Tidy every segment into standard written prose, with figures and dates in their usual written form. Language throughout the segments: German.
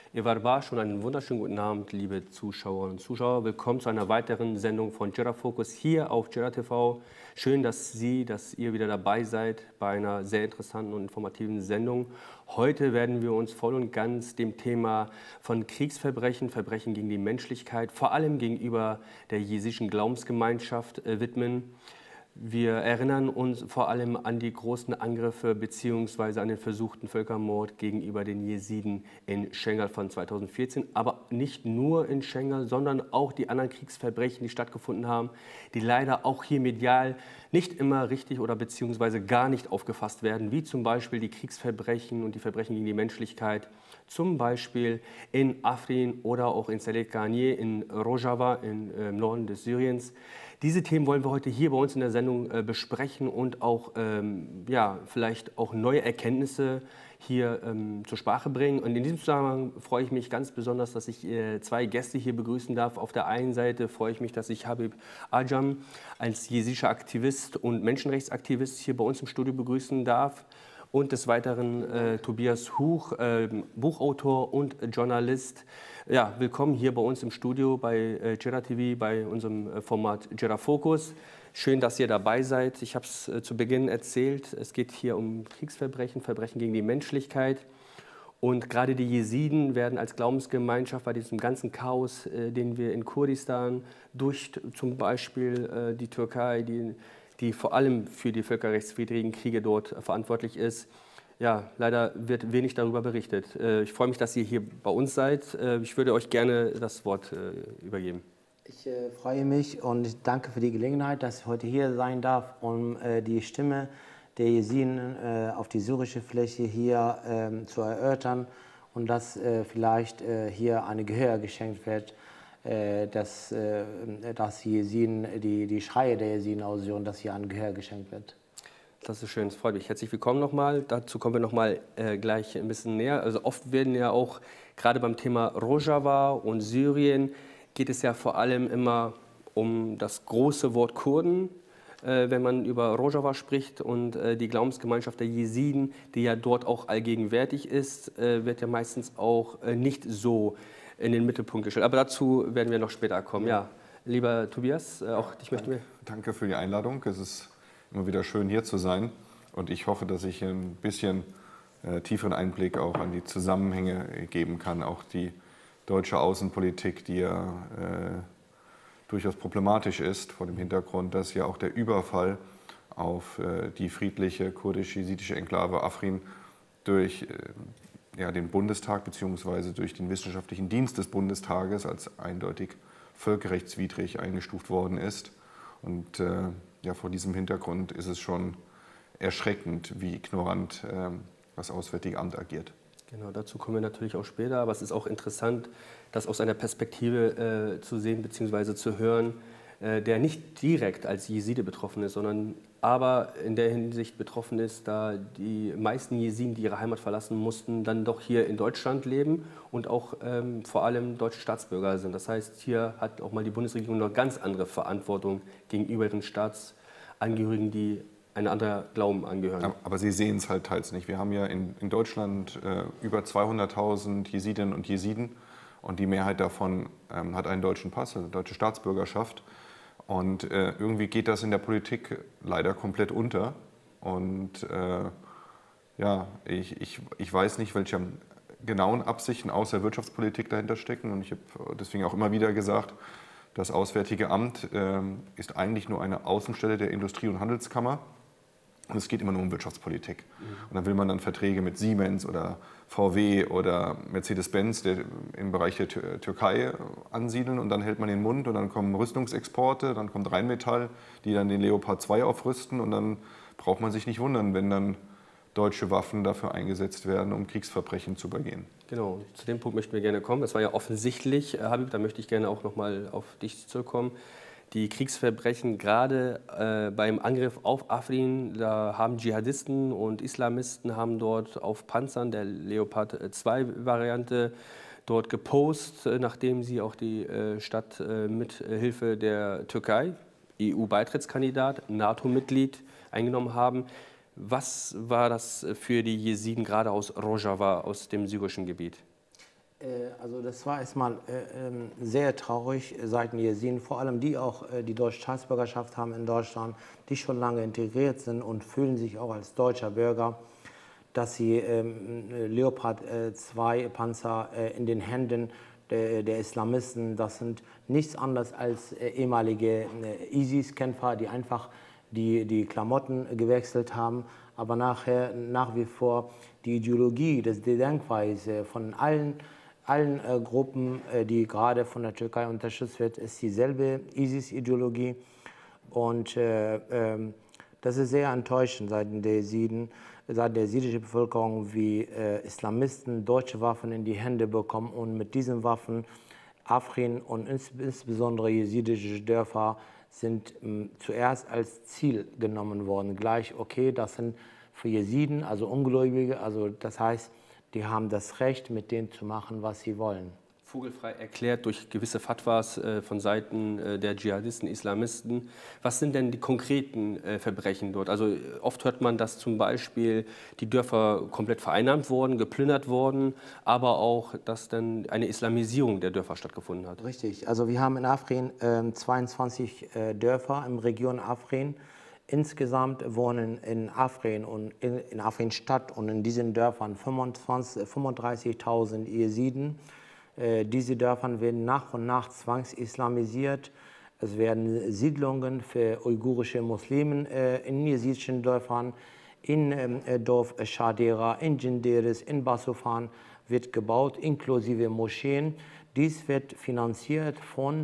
Evar schon einen wunderschönen guten Abend, liebe Zuschauerinnen und Zuschauer. Willkommen zu einer weiteren Sendung von Djerra Focus hier auf Djerra TV. Schön, dass ihr wieder dabei seid bei einer sehr interessanten und informativen Sendung. Heute werden wir uns voll und ganz dem Thema von Kriegsverbrechen, Verbrechen gegen die Menschlichkeit, vor allem gegenüber der jesidischen Glaubensgemeinschaft widmen. Wir erinnern uns vor allem an die großen Angriffe bzw. an den versuchten Völkermord gegenüber den Jesiden in Schengal von 2014. Aber nicht nur in Schengal, sondern auch die anderen Kriegsverbrechen, die stattgefunden haben, die leider auch hier medial nicht immer richtig oder beziehungsweise gar nicht aufgefasst werden, wie zum Beispiel die Kriegsverbrechen und die Verbrechen gegen die Menschlichkeit, zum Beispiel in Afrin oder auch in Selekanie, in Rojava, im Norden des Syriens. Diese Themen wollen wir heute hier bei uns in der Sendung besprechen und auch vielleicht auch neue Erkenntnisse hier zur Sprache bringen. Und in diesem Zusammenhang freue ich mich ganz besonders, dass ich zwei Gäste hier begrüßen darf. Auf der einen Seite freue ich mich, dass ich Habib Ajam als jesidischer Aktivist und Menschenrechtsaktivist hier bei uns im Studio begrüßen darf. Und des Weiteren Tobias Huch, Buchautor und Journalist. Ja, willkommen hier bei uns im Studio bei Djerra TV, bei unserem Format Djerra Focus. Schön, dass ihr dabei seid. Ich habe es zu Beginn erzählt, es geht hier um Kriegsverbrechen, Verbrechen gegen die Menschlichkeit. Und gerade die Jesiden werden als Glaubensgemeinschaft bei diesem ganzen Chaos, den wir in Kurdistan durch zum Beispiel die Türkei, die vor allem für die völkerrechtswidrigen Kriege dort verantwortlich ist. Ja, leider wird wenig darüber berichtet. Ich freue mich, dass ihr hier bei uns seid. Ich würde euch gerne das Wort übergeben. Ich freue mich und ich danke für die Gelegenheit, dass ich heute hier sein darf, um die Stimme der Jesiden auf die syrische Fläche hier zu erörtern und dass vielleicht hier eine Gehör geschenkt wird, dass Jesiden, die Schreie der Jesiden aus Syrien, dass hier ein Gehör geschenkt wird. Das ist schön, das freut mich. Herzlich willkommen nochmal. Dazu kommen wir nochmal gleich ein bisschen näher. Also oft werden ja auch, gerade beim Thema Rojava und Syrien, geht es ja vor allem immer um das große Wort Kurden, wenn man über Rojava spricht. Und die Glaubensgemeinschaft der Jesiden, die ja dort auch allgegenwärtig ist, wird ja meistens auch nicht so in den Mittelpunkt gestellt. Aber dazu werden wir noch später kommen. Ja, lieber Tobias, auch dich möchten wir. Danke für die Einladung. Es ist immer wieder schön, hier zu sein. Und ich hoffe, dass ich ein bisschen tieferen Einblick auch an die Zusammenhänge geben kann. Auch die deutsche Außenpolitik, die ja durchaus problematisch ist, vor dem Hintergrund, dass ja auch der Überfall auf die friedliche kurdisch-jesidische Enklave Afrin durch den Bundestag bzw. durch den wissenschaftlichen Dienst des Bundestages als eindeutig völkerrechtswidrig eingestuft worden ist. Und vor diesem Hintergrund ist es schon erschreckend, wie ignorant das Auswärtige Amt agiert. Genau, dazu kommen wir natürlich auch später, aber es ist auch interessant, das aus einer Perspektive zu sehen bzw. zu hören, der nicht direkt als Jeside betroffen ist, sondern aber in der Hinsicht betroffen ist, da die meisten Jesiden, die ihre Heimat verlassen mussten, dann doch hier in Deutschland leben und auch vor allem deutsche Staatsbürger sind. Das heißt, hier hat auch mal die Bundesregierung noch ganz andere Verantwortung gegenüber ihren Staatsangehörigen, die einem anderen Glauben angehören. Aber Sie sehen es halt teils nicht. Wir haben ja in Deutschland über 200.000 Jesidinnen und Jesiden und die Mehrheit davon hat einen deutschen Pass, also deutsche Staatsbürgerschaft. Und irgendwie geht das in der Politik leider komplett unter. Und ich weiß nicht, welche genauen Absichten außer Wirtschaftspolitik dahinter stecken. Und ich habe deswegen auch immer wieder gesagt, das Auswärtige Amt ist eigentlich nur eine Außenstelle der Industrie- und Handelskammer. Und es geht immer nur um Wirtschaftspolitik. Und dann will man dann Verträge mit Siemens oder VW oder Mercedes-Benz im Bereich der Türkei ansiedeln. Und dann hält man den Mund und dann kommen Rüstungsexporte, dann kommt Rheinmetall, die dann den Leopard 2 aufrüsten. Und dann braucht man sich nicht wundern, wenn dann deutsche Waffen dafür eingesetzt werden, um Kriegsverbrechen zu begehen. Genau, zu dem Punkt möchten wir gerne kommen. Es war ja offensichtlich, Habib, da möchte ich gerne auch noch mal auf dich zurückkommen. Die Kriegsverbrechen, gerade beim Angriff auf Afrin, da haben Dschihadisten und Islamisten haben dort auf Panzern der Leopard 2 Variante dort gepost, nachdem sie auch die Stadt mit Hilfe der Türkei, EU-Beitrittskandidat, NATO-Mitglied, eingenommen haben. Was war das für die Jesiden gerade aus Rojava, aus dem syrischen Gebiet? Also das war erstmal sehr traurig seitens der Jesiden, vor allem die auch die deutsche Staatsbürgerschaft haben in Deutschland, die schon lange integriert sind und fühlen sich auch als deutscher Bürger, dass sie Leopard 2 Panzer in den Händen der Islamisten, das sind nichts anderes als ehemalige ISIS-Kämpfer, die einfach die Klamotten gewechselt haben, aber nachher nach wie vor die Ideologie, die Denkweise von allen Gruppen, die gerade von der Türkei unterstützt wird, ist dieselbe ISIS-Ideologie. Und das ist sehr enttäuschend seitens der Jesiden, seit der jesidischen Bevölkerung, wie Islamisten deutsche Waffen in die Hände bekommen und mit diesen Waffen Afrin und insbesondere jesidische Dörfer sind zuerst als Ziel genommen worden. Gleich, okay, das sind für Jesiden, also Ungläubige, also das heißt, die haben das Recht, mit denen zu machen, was sie wollen. Vogelfrei erklärt durch gewisse Fatwas von Seiten der Dschihadisten, Islamisten. Was sind denn die konkreten Verbrechen dort? Also oft hört man, dass zum Beispiel die Dörfer komplett vereinnahmt wurden, geplündert wurden, aber auch, dass dann eine Islamisierung der Dörfer stattgefunden hat. Richtig. Also wir haben in Afrin 22 Dörfer im Region Afrin. Insgesamt wohnen in Afrin und in Afrin Stadt und in diesen Dörfern 35.000 Jesiden. Diese Dörfer werden nach und nach zwangsislamisiert. Es werden Siedlungen für uigurische Muslimen in jesidischen Dörfern, in Dorf Shadera, in Jinderis, in Basufan wird gebaut, inklusive Moscheen. Dies wird finanziert von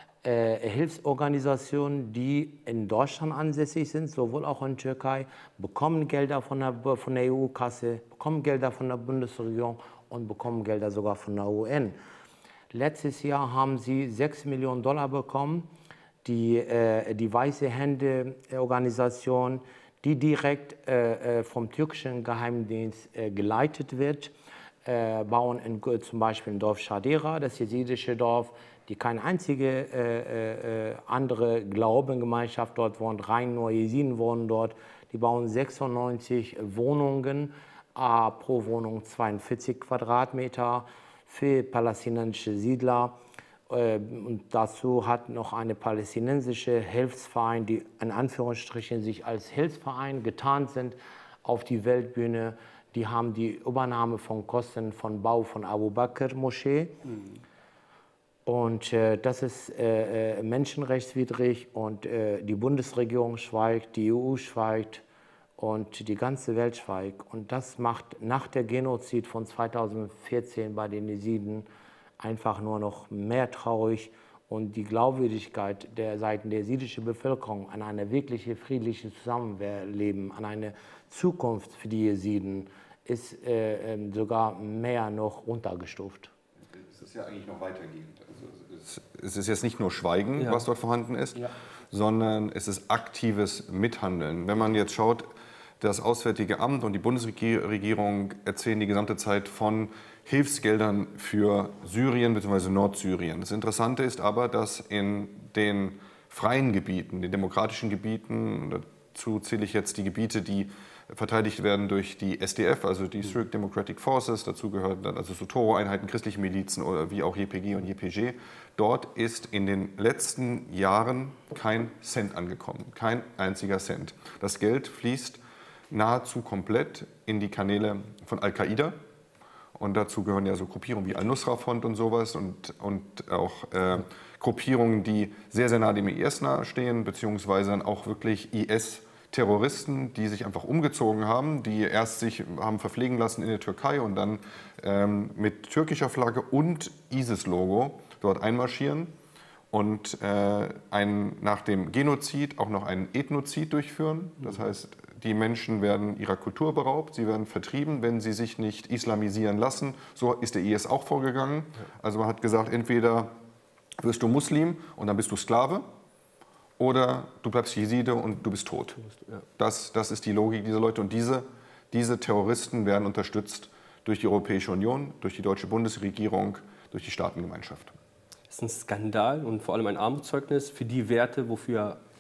Hilfsorganisationen, die in Deutschland ansässig sind, sowohl auch in Türkei, bekommen Gelder von der EU-Kasse, bekommen Gelder von der Bundesregierung und bekommen Gelder sogar von der UN. Letztes Jahr haben sie 6 Millionen Dollar bekommen. Die Weiße Hände Organisation, die direkt vom türkischen Geheimdienst geleitet wird, bauen zum Beispiel in Dorf Shadera, das jesidische Dorf, die keine einzige andere Glaubengemeinschaft dort wohnt, rein nur Jesiden wohnen dort. Die bauen 96 Wohnungen, pro Wohnung 42 Quadratmeter für palästinensische Siedler. Und dazu hat noch eine palästinensische Hilfsverein, die in Anführungsstrichen sich als Hilfsverein getarnt sind, auf die Weltbühne. Die haben die Übernahme von Kosten von Bau von Abu Bakr Moschee. Und das ist menschenrechtswidrig und die Bundesregierung schweigt, die EU schweigt. Und die ganze Welt schweigt. Und das macht nach der Genozid von 2014 bei den Jesiden einfach nur noch mehr traurig. Und die Glaubwürdigkeit der Seiten der jesidischen Bevölkerung an eine wirkliche friedliche Zusammenleben, an eine Zukunft für die Jesiden, ist sogar mehr noch runtergestuft. Es ist ja eigentlich noch weitergehend. Also es ist jetzt nicht nur Schweigen, was dort vorhanden ist, sondern es ist aktives Mithandeln. Wenn man jetzt schaut, das Auswärtige Amt und die Bundesregierung erzählen die gesamte Zeit von Hilfsgeldern für Syrien bzw. Nordsyrien. Das Interessante ist aber, dass in den freien Gebieten, den demokratischen Gebieten, dazu zähle ich jetzt die Gebiete, die verteidigt werden durch die SDF, also die Syrian Democratic Forces, dazu gehören dann also so Toro-Einheiten, christliche Milizen oder wie auch JPG und JPG. Dort ist in den letzten Jahren kein Cent angekommen, kein einziger Cent. Das Geld fließt nahezu komplett in die Kanäle von Al-Qaida. Und dazu gehören ja so Gruppierungen wie Al-Nusra-Front und sowas und auch Gruppierungen, die sehr, sehr nah dem IS nahestehen, beziehungsweise dann auch wirklich IS-Terroristen, die sich einfach umgezogen haben, die erst sich haben verpflegen lassen in der Türkei und dann mit türkischer Flagge und ISIS-Logo dort einmarschieren und nach dem Genozid auch noch einen Ethnozid durchführen. Das heißt, die Menschen werden ihrer Kultur beraubt, sie werden vertrieben, wenn sie sich nicht islamisieren lassen. So ist der IS auch vorgegangen. Also man hat gesagt, entweder wirst du Muslim und dann bist du Sklave oder du bleibst Jeside und du bist tot. Das ist die Logik dieser Leute. Und diese Terroristen werden unterstützt durch die Europäische Union, durch die deutsche Bundesregierung, durch die Staatengemeinschaft. Das ist ein Skandal und vor allem ein Armutszeugnis für die Werte, wofür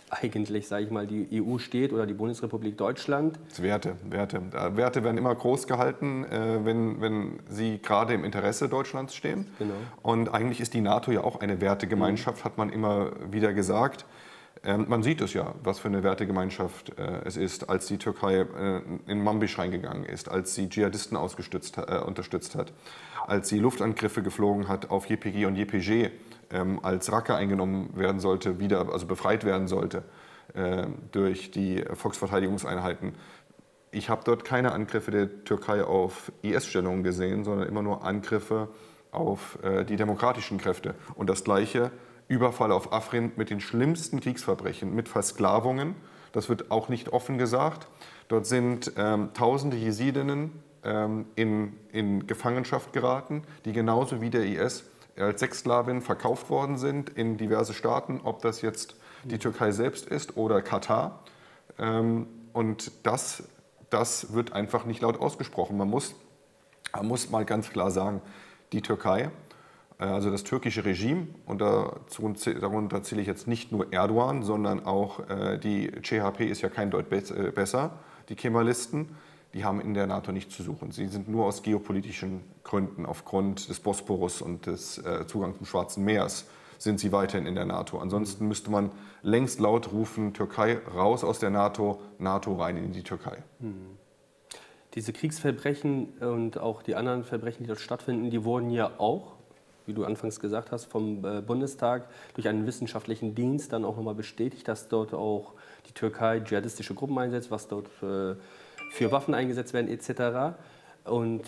eigentlich, sage ich mal, die EU steht oder die Bundesrepublik Deutschland. Werte. Werte werden immer groß gehalten, wenn sie gerade im Interesse Deutschlands stehen. Genau. Und eigentlich ist die NATO ja auch eine Wertegemeinschaft, hat man immer wieder gesagt. Man sieht es ja, was für eine Wertegemeinschaft es ist, als die Türkei in Manbij reingegangen ist, als sie Dschihadisten unterstützt hat, als sie Luftangriffe geflogen hat auf YPG und YPG, als Raqqa eingenommen werden sollte, also befreit werden sollte durch die Volksverteidigungseinheiten. Ich habe dort keine Angriffe der Türkei auf IS-Stellungen gesehen, sondern immer nur Angriffe auf die demokratischen Kräfte. Und das Gleiche, Überfall auf Afrin mit den schlimmsten Kriegsverbrechen, mit Versklavungen. Das wird auch nicht offen gesagt. Dort sind tausende Jesidinnen in Gefangenschaft geraten, die genauso wie der IS als Sexsklavinnen verkauft worden sind in diverse Staaten, ob das jetzt die Türkei selbst ist oder Katar. Und das wird einfach nicht laut ausgesprochen. Man muss mal ganz klar sagen, die Türkei, also das türkische Regime, und darunter zähle ich jetzt nicht nur Erdogan, sondern auch die CHP ist ja kein Deut besser, die Kemalisten, die haben in der NATO nichts zu suchen. Sie sind nur aus geopolitischen Gründen, aufgrund des Bosporus und des Zugangs zum Schwarzen Meers, sind sie weiterhin in der NATO. Ansonsten müsste man längst laut rufen, Türkei raus aus der NATO, NATO rein in die Türkei. Diese Kriegsverbrechen und auch die anderen Verbrechen, die dort stattfinden, die wurden ja auch, wie du anfangs gesagt hast, vom Bundestag durch einen wissenschaftlichen Dienst dann auch nochmal bestätigt, dass dort auch die Türkei dschihadistische Gruppen einsetzt, was dort für Waffen eingesetzt werden etc. Und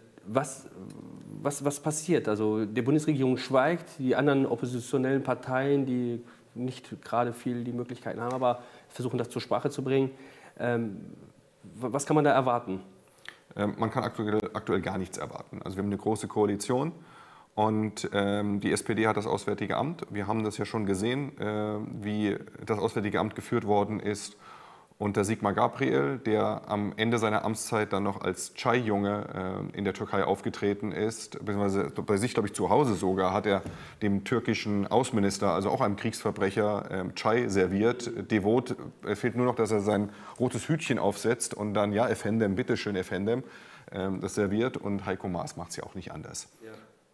was passiert? Also die Bundesregierung schweigt, die anderen oppositionellen Parteien, die nicht gerade viel die Möglichkeiten haben, aber versuchen das zur Sprache zu bringen. Was kann man da erwarten? Man kann aktuell gar nichts erwarten. Also wir haben eine große Koalition und die SPD hat das Auswärtige Amt. Wir haben das ja schon gesehen, wie das Auswärtige Amt geführt worden ist unter Sigmar Gabriel, der am Ende seiner Amtszeit dann noch als Çay-Junge in der Türkei aufgetreten ist, beziehungsweise bei sich, glaube ich, zu Hause sogar, hat er dem türkischen Außenminister, also auch einem Kriegsverbrecher, Çay serviert, devot. Es fehlt nur noch, dass er sein rotes Hütchen aufsetzt und dann, ja, Efendem, bitteschön, Efendem, das serviert. Und Heiko Maas macht es ja auch nicht anders. Ja.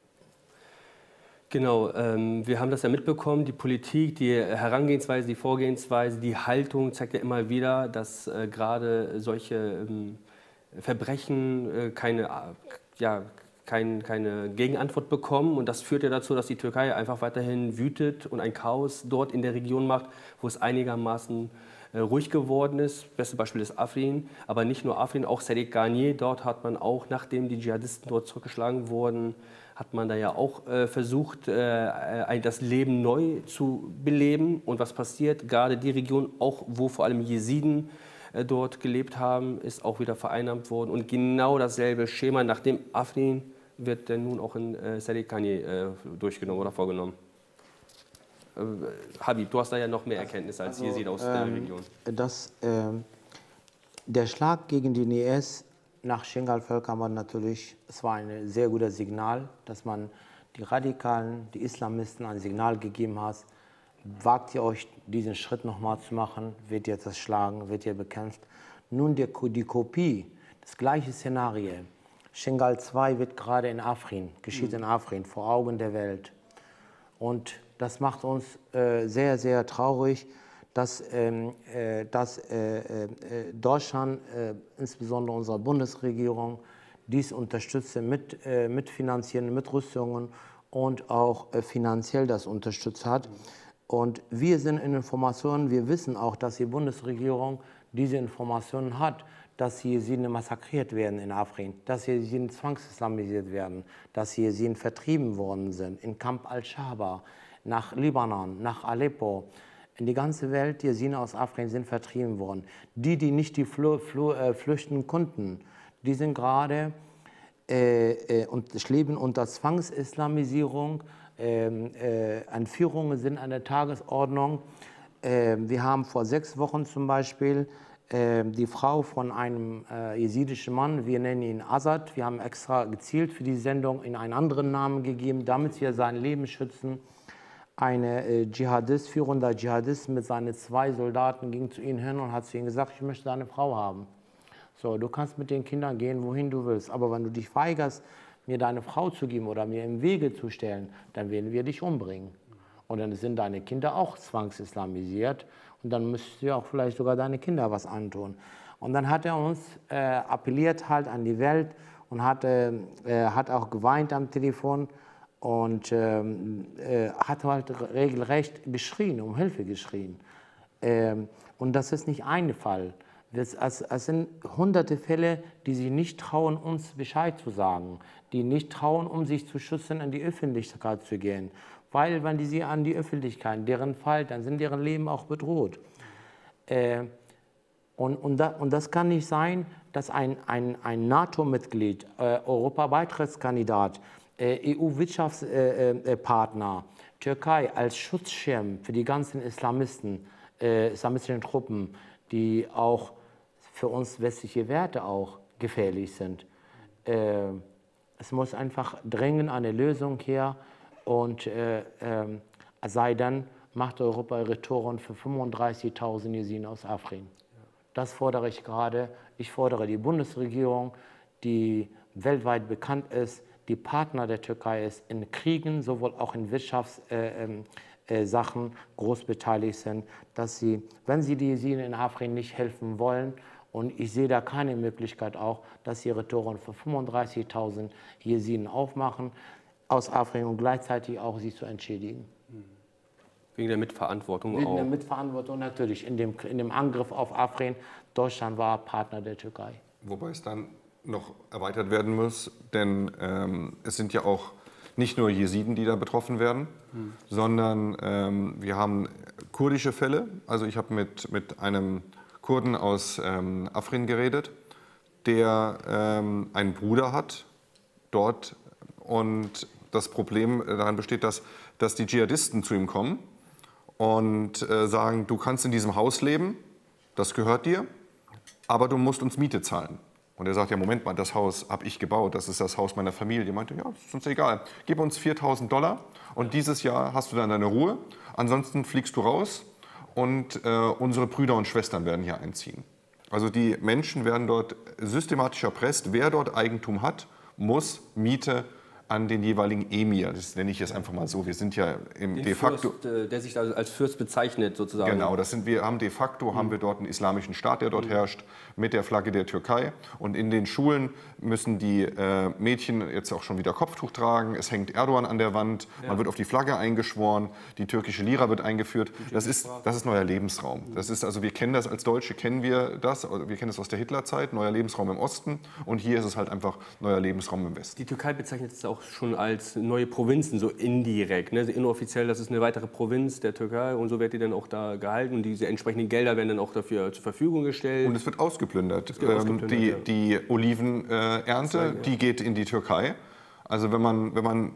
Genau, wir haben das ja mitbekommen, die Politik, die Herangehensweise, die Vorgehensweise, die Haltung zeigt ja immer wieder, dass gerade solche Verbrechen keine Gegenantwort bekommen. Und das führt ja dazu, dass die Türkei einfach weiterhin wütet und ein Chaos dort in der Region macht, wo es einigermaßen ruhig geworden ist. Beste Beispiel ist Afrin, aber nicht nur Afrin, auch Serdikaniyye. Dort hat man auch, nachdem die Dschihadisten dort zurückgeschlagen wurden, hat man da ja auch versucht, das Leben neu zu beleben. Und was passiert? Gerade die Region, auch wo vor allem Jesiden dort gelebt haben, ist auch wieder vereinnahmt worden. Und genau dasselbe Schema, nachdem Afrin, wird dann nun auch in Serdikaniyye durchgenommen oder vorgenommen. Habib, du hast da ja noch mehr Erkenntnisse als Jesiden aus der Region. Der Schlag gegen den IS nach Schengal-Völkern war natürlich, es war ein sehr gutes Signal, dass man die Radikalen, die Islamisten ein Signal gegeben hat. Wagt ihr euch, diesen Schritt nochmal zu machen? Wird ihr das schlagen? Wird ihr bekämpft? Nun die Kopie, das gleiche Szenario. Schengal 2 wird gerade in Afrin, geschieht in Afrin, vor Augen der Welt. Und das macht uns sehr, sehr traurig, dass Deutschland, insbesondere unsere Bundesregierung, dies unterstützt mit Finanzieren, mit Rüstungen und auch finanziell das unterstützt hat. Und wir sind in Informationen, wir wissen auch, dass die Bundesregierung diese Informationen hat, dass Jesiden massakriert werden in Afrin, dass Jesiden zwangsislamisiert werden, dass Jesiden vertrieben worden sind in Camp al-Shaba, nach Libanon, nach Aleppo. In die ganze Welt, die Jesiden aus Afrin sind vertrieben worden. Die nicht flüchten konnten, die sind gerade und leben unter Zwangsislamisierung. Entführungen sind an der Tagesordnung. Wir haben vor 6 Wochen zum Beispiel die Frau von einem jesidischen Mann, wir nennen ihn Azad, wir haben extra gezielt für die Sendung in einen anderen Namen gegeben, damit wir sein Leben schützen. Ein Dschihadist, führender Dschihadist mit seinen 2 Soldaten ging zu ihnen hin und hat zu ihnen gesagt, ich möchte deine Frau haben. So, du kannst mit den Kindern gehen, wohin du willst, aber wenn du dich weigerst, mir deine Frau zu geben oder mir im Wege zu stellen, dann werden wir dich umbringen. Und dann sind deine Kinder auch zwangsislamisiert und dann müsstest du auch vielleicht sogar deine Kinder was antun. Und dann hat er uns appelliert halt an die Welt und hat auch geweint am Telefon und hat halt regelrecht geschrien, um Hilfe geschrien. Und das ist nicht ein Fall. Es sind hunderte Fälle, die sich nicht trauen, uns Bescheid zu sagen, die nicht trauen, um sich zu schützen, in die Öffentlichkeit zu gehen. Weil, wenn die sie an die Öffentlichkeit, deren Fall, dann sind deren Leben auch bedroht. Und das kann nicht sein, dass ein NATO-Mitglied, Europabeitrittskandidat, EU-Wirtschaftspartner, Türkei als Schutzschirm für die ganzen islamistischen Truppen, die auch für uns westliche Werte auch gefährlich sind. Es muss einfach dringend eine Lösung her und sei dann, macht Europa ihre Tore für 35.000 Jesiden aus Afrin. Das fordere ich gerade. Ich fordere die Bundesregierung, die weltweit bekannt ist, die Partner der Türkei ist, in Kriegen, sowohl auch in Wirtschaftssachen groß beteiligt sind, dass sie, wenn sie die Jesiden in Afrin nicht helfen wollen, und ich sehe da keine Möglichkeit auch, dass sie ihre Tore für 35.000 Jesiden aufmachen aus Afrin und gleichzeitig auch sie zu entschädigen. Wegen der Mitverantwortung auch. Wegen der Mitverantwortung natürlich. In dem Angriff auf Afrin, Deutschland war Partner der Türkei. Wobei es dann noch erweitert werden muss, denn es sind ja auch nicht nur Jesiden, die da betroffen werden, sondern wir haben kurdische Fälle. Also ich habe mit einem Kurden aus Afrin geredet, der einen Bruder hat dort und das Problem daran besteht, dass die Dschihadisten zu ihm kommen und sagen, du kannst in diesem Haus leben, das gehört dir, aber du musst uns Miete zahlen. Und er sagt, ja Moment mal, das Haus habe ich gebaut, das ist das Haus meiner Familie. Er meinte, ja, das ist uns egal, gib uns $4.000 und dieses Jahr hast du dann deine Ruhe, ansonsten fliegst du raus und unsere Brüder und Schwestern werden hier einziehen. Also die Menschen werden dort systematisch erpresst, wer dort Eigentum hat, muss Miete an den jeweiligen Emir. Das nenne ich jetzt einfach mal so. Wir sind ja de facto... Fürst, der sich als Fürst bezeichnet sozusagen. Genau, wir haben de facto haben wir dort einen islamischen Staat, der dort herrscht, mit der Flagge der Türkei. Und in den Schulen müssen die Mädchen jetzt auch schon wieder Kopftuch tragen. Es hängt Erdogan an der Wand, man wird auf die Flagge eingeschworen, die türkische Lira wird eingeführt. Das ist neuer Lebensraum. Das ist, also wir kennen das als Deutsche, kennen wir das aus der Hitlerzeit, neuer Lebensraum im Osten. Und hier ist es halt einfach neuer Lebensraum im Westen. Die Türkei bezeichnet es auch schon als neue Provinzen, so indirekt. Ne? Inoffiziell, das ist eine weitere Provinz der Türkei und so wird die dann auch da gehalten und diese entsprechenden Gelder werden dann auch dafür zur Verfügung gestellt. Und es wird ausgeplündert. Die Olivenernte, die geht in die Türkei. Also wenn man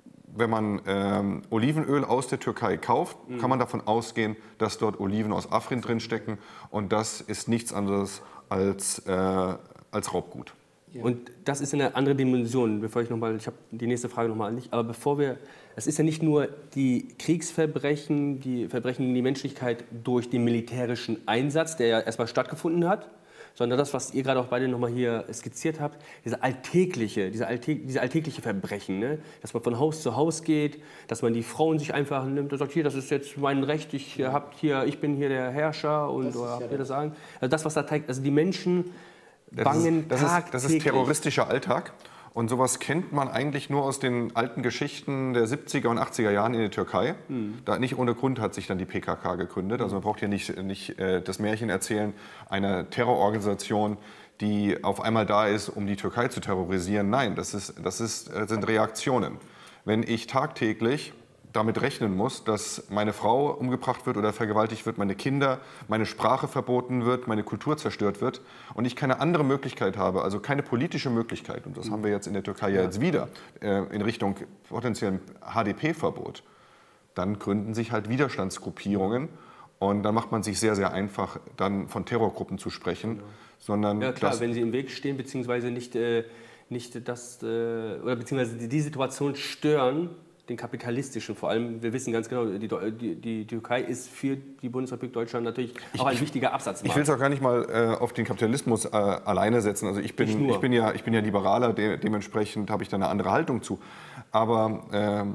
Olivenöl aus der Türkei kauft, kann man davon ausgehen, dass dort Oliven aus Afrin drinstecken und das ist nichts anderes als Raubgut. Ja. Und das ist eine andere Dimension, ich habe die nächste Frage nochmal an dich, aber es ist ja nicht nur die Kriegsverbrechen, die Verbrechen gegen die Menschlichkeit durch den militärischen Einsatz, der ja erstmal stattgefunden hat, sondern das, was ihr gerade auch beide nochmal hier skizziert habt, diese alltägliche Verbrechen, ne? Dass man von Haus zu Haus geht, dass man die Frauen sich einfach nimmt und sagt, hier, das ist jetzt mein Recht, ich bin hier der Herrscher und habt ihr das sagen? Also das, was da zeigt, also die Menschen bangen tagtäglich. Das ist terroristischer Alltag. Und sowas kennt man eigentlich nur aus den alten Geschichten der 70er und 80er Jahren in der Türkei. Da nicht ohne Grund hat sich dann die PKK gegründet. Also man braucht hier nicht das Märchen erzählen einer Terrororganisation, die auf einmal da ist, um die Türkei zu terrorisieren. Nein, das sind Reaktionen. Wenn ich tagtäglich damit rechnen muss, dass meine Frau umgebracht wird oder vergewaltigt wird, meine Kinder, meine Sprache verboten wird, meine Kultur zerstört wird und ich keine andere Möglichkeit habe, also keine politische Möglichkeit, und das haben wir jetzt in der Türkei ja jetzt wieder, in Richtung potenziellen HDP-Verbot, dann gründen sich halt Widerstandsgruppierungen und dann macht man sich sehr, sehr einfach, dann von Terrorgruppen zu sprechen, sondern... Ja klar, wenn sie im Weg stehen, beziehungsweise beziehungsweise die Situation stören, den kapitalistischen, vor allem, wir wissen ganz genau, die Türkei ist für die Bundesrepublik Deutschland natürlich auch ein wichtiger Absatzmarkt. Ich will es auch gar nicht mal auf den Kapitalismus alleine setzen. Also ich bin ja Liberaler, dementsprechend habe ich da eine andere Haltung zu. Aber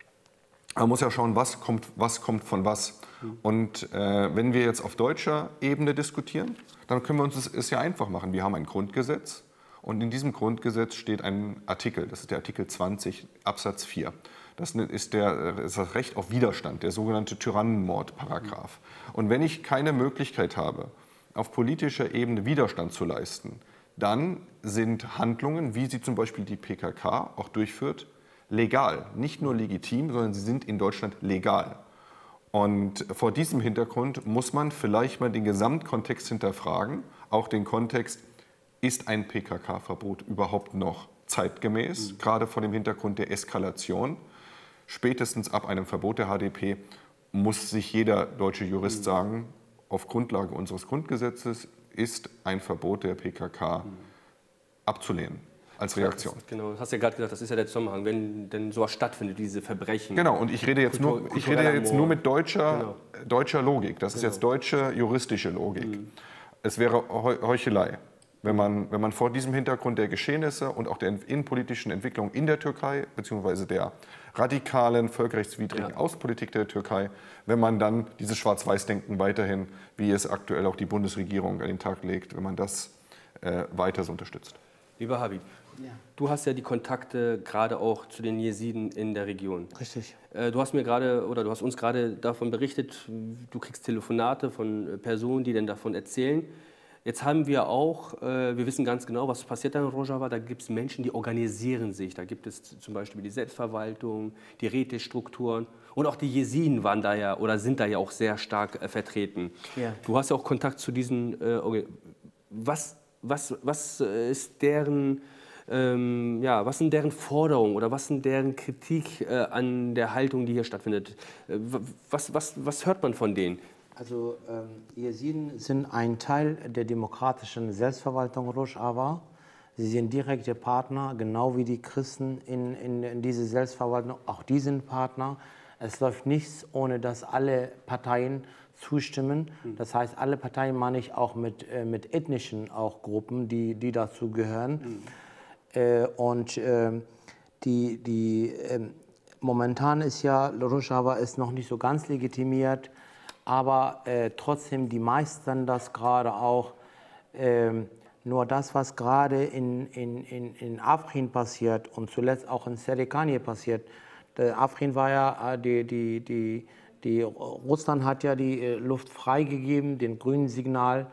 man muss ja schauen, was kommt von was. Und wenn wir jetzt auf deutscher Ebene diskutieren, dann können wir uns es ja einfach machen. Wir haben ein Grundgesetz und in diesem Grundgesetz steht ein Artikel, das ist der Artikel 20 Absatz 4. Das ist das Recht auf Widerstand, der sogenannte Tyrannenmordparagraph. Und wenn ich keine Möglichkeit habe, auf politischer Ebene Widerstand zu leisten, dann sind Handlungen, wie sie zum Beispiel die PKK auch durchführt, legal. Nicht nur legitim, sondern sie sind in Deutschland legal. Und vor diesem Hintergrund muss man vielleicht mal den Gesamtkontext hinterfragen, auch den Kontext, ist ein PKK-Verbot überhaupt noch zeitgemäß, gerade vor dem Hintergrund der Eskalation. Spätestens ab einem Verbot der HDP muss sich jeder deutsche Jurist sagen, auf Grundlage unseres Grundgesetzes ist ein Verbot der PKK abzulehnen als Reaktion. Genau, du hast ja gerade gesagt, das ist ja der Zusammenhang, wenn denn sowas stattfindet, diese Verbrechen. Genau, und ich rede jetzt nur mit deutscher Logik. Das ist jetzt deutsche juristische Logik. Es wäre Heuchelei, wenn man vor diesem Hintergrund der Geschehnisse und auch der innenpolitischen Entwicklung in der Türkei, beziehungsweise der radikalen, völkerrechtswidrigen Außenpolitik der Türkei, wenn man dann dieses Schwarz-Weiß-Denken weiterhin, wie es aktuell auch die Bundesregierung an den Tag legt, wenn man das weiter so unterstützt. Lieber Habib, du hast ja die Kontakte gerade auch zu den Jesiden in der Region. Richtig. Du hast uns gerade davon berichtet, du kriegst Telefonate von Personen, die dann davon erzählen. Jetzt haben wir auch, wir wissen ganz genau, was passiert dann in Rojava, da gibt es Menschen, die organisieren sich. Da gibt es zum Beispiel die Selbstverwaltung, die Rätestrukturen und auch die Jesiden waren da ja oder sind da ja auch sehr stark vertreten. Ja. Du hast ja auch Kontakt zu diesen, was ist deren, was sind deren Forderungen oder was sind deren Kritik an der Haltung, die hier stattfindet? Was hört man von denen? Also Jesiden sind ein Teil der demokratischen Selbstverwaltung Rojava. Sie sind direkte Partner, genau wie die Christen in diese Selbstverwaltung. Auch die sind Partner. Es läuft nichts, ohne dass alle Parteien zustimmen. Das heißt, alle Parteien meine ich auch mit ethnischen auch Gruppen, die dazu gehören. Momentan ist ja Rojava ist noch nicht so ganz legitimiert. Aber trotzdem, die meistern das gerade auch. Nur das, was gerade in Afrin passiert und zuletzt auch in Serikani passiert. Afrin war ja, Russland hat ja die Luft freigegeben, den grünen Signal.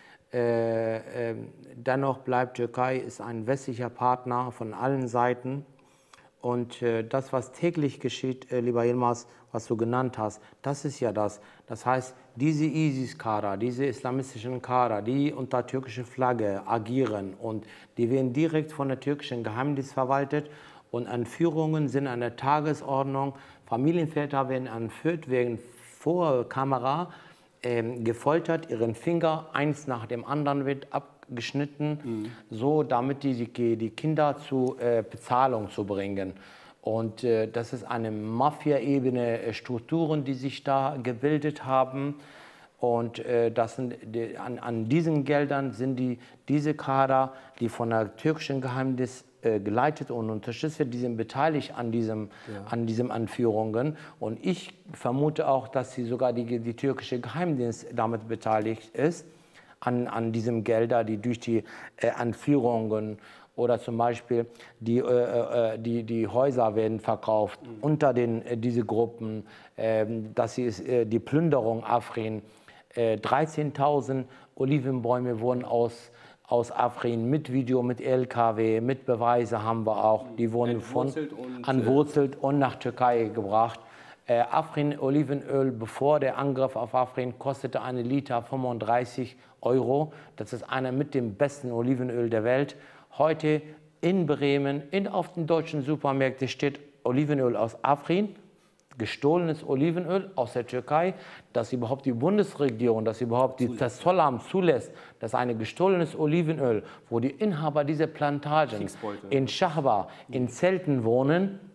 Dennoch bleibt Türkei ist ein westlicher Partner von allen Seiten. Und das, was täglich geschieht, lieber Yilmaz, was du genannt hast, das ist ja das. Das heißt, diese ISIS-Kader, diese islamistischen Kader, die unter türkischer Flagge agieren und die werden direkt von der türkischen Geheimdienst verwaltet und Entführungen sind an der Tagesordnung. Familienväter werden entführt, werden vor Kamera gefoltert, ihren Finger eins nach dem anderen wird abgeschnitten, so damit die Kinder zu Bezahlung zu bringen. Und das ist eine Mafia-Ebene, Strukturen, die sich da gebildet haben. Und an diesen Geldern sind diese Kader, die von der türkischen Geheimdienst geleitet und unterstützt wird, die sind beteiligt an diesen Anführungen. Und ich vermute auch, dass sogar die türkische Geheimdienst damit beteiligt ist, an diesem Gelder, die durch die Anführungen oder zum Beispiel die Häuser werden verkauft unter diese Gruppen, die Plünderung Afrin. 13.000 Olivenbäume wurden aus Afrin mit Video, mit LKW, mit Beweise haben wir auch. Die wurden entwurzelt und nach Türkei gebracht. Afrin Olivenöl, bevor der Angriff auf Afrin, kostete 1 Liter 35 €. Das ist einer mit dem besten Olivenöl der Welt. Heute in Bremen, auf den deutschen Supermärkten steht Olivenöl aus Afrin, gestohlenes Olivenöl aus der Türkei, dass überhaupt die Bundesregierung, dass überhaupt das Zollamt zulässt, dass ein gestohlenes Olivenöl, wo die Inhaber dieser Plantagen in Schahba, in Zelten wohnen,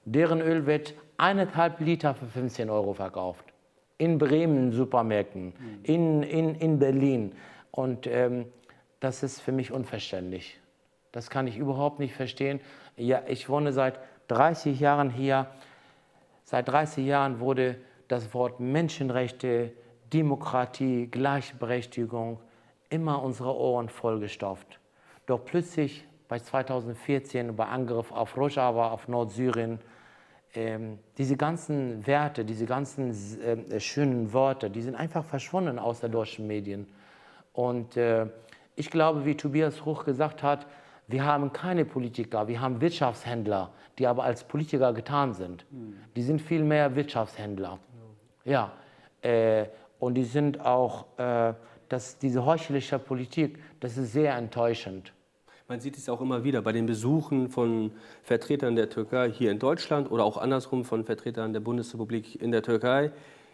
Deren Öl wird 1,5 Liter für 15 € verkauft. In Bremen, in Supermärkten, in Berlin. Und das ist für mich unverständlich. Das kann ich überhaupt nicht verstehen. Ja, ich wohne seit 30 Jahren hier. Seit 30 Jahren wurde das Wort Menschenrechte, Demokratie, Gleichberechtigung immer unsere Ohren vollgestopft. Doch plötzlich bei 2014 bei Angriff auf Rojava, auf Nordsyrien, diese ganzen Werte, diese ganzen schönen Worte, die sind einfach verschwunden aus den deutschen Medien. Und ich glaube, wie Tobias Ruch gesagt hat, wir haben keine Politiker, wir haben Wirtschaftshändler, die aber als Politiker getan sind. Die sind viel mehr Wirtschaftshändler. Ja, und die sind auch, diese heuchlerische Politik, das ist sehr enttäuschend. Man sieht es auch immer wieder bei den Besuchen von Vertretern der Türkei hier in Deutschland oder auch andersrum von Vertretern der Bundesrepublik in der Türkei.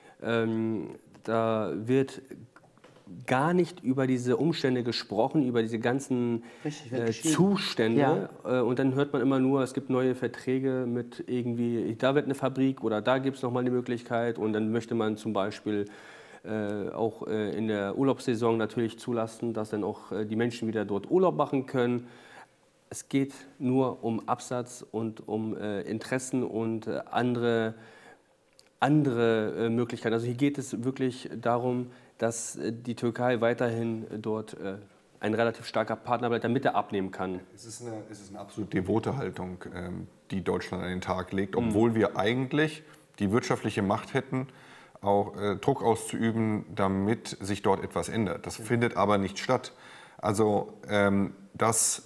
Da wird gar nicht über diese Umstände gesprochen, über diese ganzen Zustände. Ja. Und dann hört man immer nur, es gibt neue Verträge mit irgendwie, da wird eine Fabrik oder da gibt es nochmal eine Möglichkeit. Und dann möchte man zum Beispiel auch in der Urlaubssaison natürlich zulassen, dass dann auch die Menschen wieder dort Urlaub machen können. Es geht nur um Absatz und um Interessen und andere Möglichkeiten. Also hier geht es wirklich darum, dass die Türkei weiterhin dort ein relativ starker Partner bleibt, damit er abnehmen kann. Es ist eine absolut devote Haltung, die Deutschland an den Tag legt, obwohl wir eigentlich die wirtschaftliche Macht hätten, auch Druck auszuüben, damit sich dort etwas ändert. Das findet aber nicht statt. Also, dass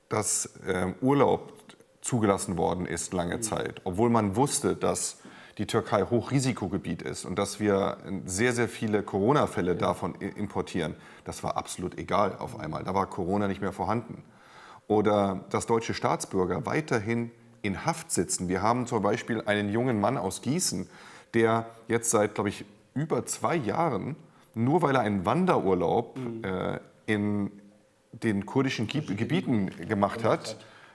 Urlaub zugelassen worden ist lange Zeit, obwohl man wusste, dass die Türkei Hochrisikogebiet ist und dass wir sehr, sehr viele Corona-Fälle davon importieren, das war absolut egal auf einmal. Da war Corona nicht mehr vorhanden. Oder dass deutsche Staatsbürger weiterhin in Haft sitzen. Wir haben zum Beispiel einen jungen Mann aus Gießen, der jetzt seit, glaube ich, über 2 Jahren, nur weil er einen Wanderurlaub in den kurdischen Gebieten gemacht hat,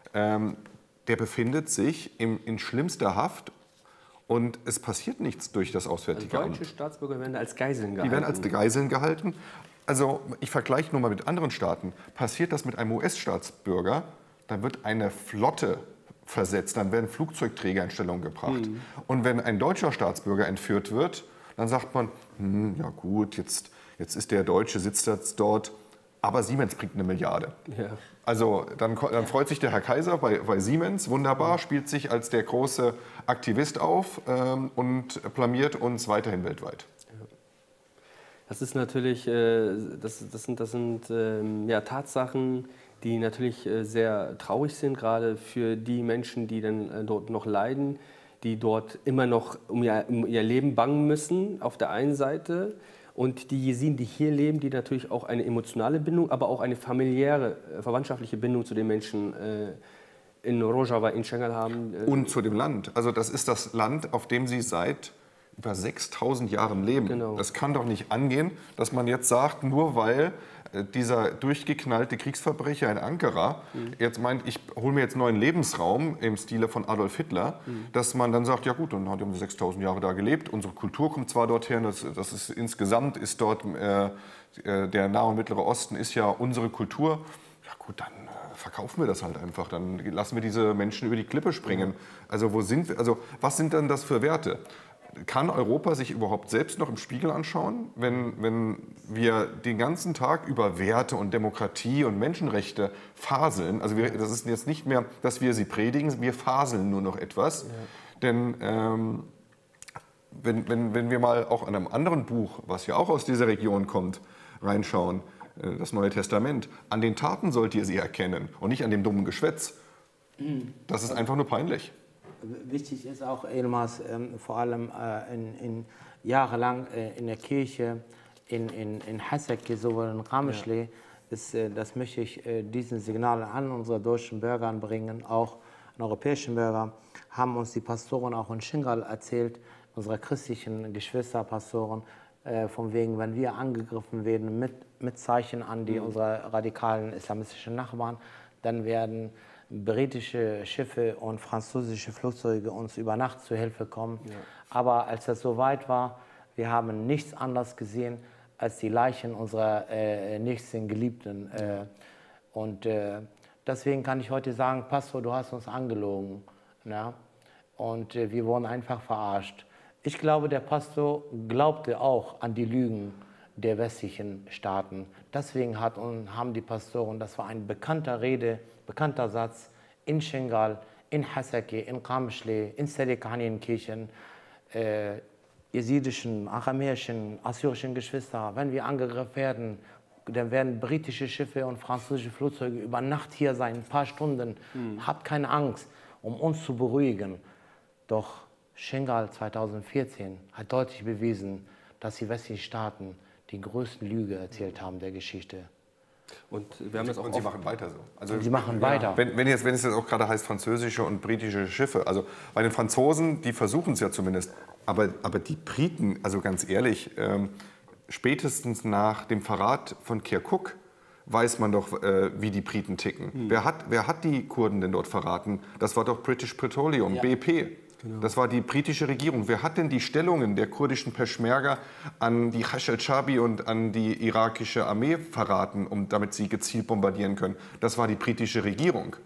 der befindet sich in schlimmster Haft und es passiert nichts durch das Auswärtige Amt. Deutsche Staatsbürger werden als Geiseln gehalten. Die werden als Geiseln gehalten. Also ich vergleiche nur mal mit anderen Staaten. Passiert das mit einem US-Staatsbürger, dann wird eine Flotte versetzt, dann werden Flugzeugträger in Stellung gebracht. Und wenn ein deutscher Staatsbürger entführt wird, dann sagt man, ja gut, jetzt ist der Deutsche, sitzt jetzt dort, aber Siemens bringt 1 Milliarde. Ja. Also dann freut sich der Herr Kaiser bei Siemens, wunderbar, spielt sich als der große Aktivist auf und blamiert uns weiterhin weltweit. Das ist natürlich, das sind ja, Tatsachen, die natürlich sehr traurig sind, gerade für die Menschen, die dann dort noch leiden, die dort immer noch um ihr Leben bangen müssen, auf der einen Seite. Und die Jesiden, die hier leben, die natürlich auch eine emotionale Bindung, aber auch eine familiäre, verwandtschaftliche Bindung zu den Menschen in Rojava, in Şengal haben. Und zu dem Land. Also das ist das Land, auf dem sie seit über 6000 Jahren leben. Genau. Das kann doch nicht angehen, dass man jetzt sagt, nur weil dieser durchgeknallte Kriegsverbrecher in Ankara jetzt meint, ich hole mir jetzt einen neuen Lebensraum im Stile von Adolf Hitler, dass man dann sagt, ja gut, dann haben wir 6000 Jahre da gelebt, unsere Kultur kommt zwar dorthin, das ist insgesamt ist dort der Nahe und Mittlere Osten ist ja unsere Kultur, ja gut, dann verkaufen wir das halt einfach, dann lassen wir diese Menschen über die Klippe springen. Also wo sind wir, also was sind denn das für Werte? Kann Europa sich überhaupt selbst noch im Spiegel anschauen, wenn wir den ganzen Tag über Werte und Demokratie und Menschenrechte faseln? Also das ist jetzt nicht mehr, dass wir sie predigen, wir faseln nur noch etwas. Ja. Denn wenn wir mal auch an einem anderen Buch, was ja auch aus dieser Region kommt, reinschauen, das Neue Testament, an den Taten sollt ihr sie erkennen und nicht an dem dummen Geschwätz. Das ist einfach nur peinlich. Wichtig ist auch, Elmas, vor allem jahrelang in der Kirche, in Haseki, sowohl in Rameschle, das möchte ich diesen Signal an unsere deutschen Bürger bringen, auch an europäischen Bürger, haben uns die Pastoren auch in Şengal erzählt, unsere christlichen Geschwisterpastoren, von wegen, wenn wir angegriffen werden mit Zeichen an unsere radikalen islamistischen Nachbarn, dann werden britische Schiffe und französische Flugzeuge uns über Nacht zu Hilfe kommen. Ja. Aber als das soweit war, wir haben nichts anderes gesehen als die Leichen unserer nächsten Geliebten. Deswegen kann ich heute sagen, Pastor, du hast uns angelogen. Ja? Und wir wurden einfach verarscht. Ich glaube, der Pastor glaubte auch an die Lügen der westlichen Staaten. Deswegen haben die Pastoren, das war ein bekannter Satz, in Shingal, in Hasake, in Qamishli, in Sedekanienkirchen, jesidischen, aramäischen, assyrischen Geschwister, wenn wir angegriffen werden, dann werden britische Schiffe und französische Flugzeuge über Nacht hier sein, ein paar Stunden. Habt keine Angst, um uns zu beruhigen. Doch Shingal 2014 hat deutlich bewiesen, dass die westlichen Staaten die größten Lüge erzählt haben der Geschichte. Und wir haben das auch. Und sie machen weiter so. Also sie machen weiter. Wenn es jetzt auch gerade heißt französische und britische Schiffe, also bei den Franzosen, die versuchen es ja zumindest, aber die Briten, also ganz ehrlich, spätestens nach dem Verrat von Kirkuk weiß man doch, wie die Briten ticken. Wer hat die Kurden denn dort verraten? Das war doch British Petroleum, ja. BP. Genau. Das war die britische Regierung. Wer hat denn die Stellungen der kurdischen Peschmerga an die Hasch el-Shabi und an die irakische Armee verraten, damit sie gezielt bombardieren können? Das war die britische Regierung.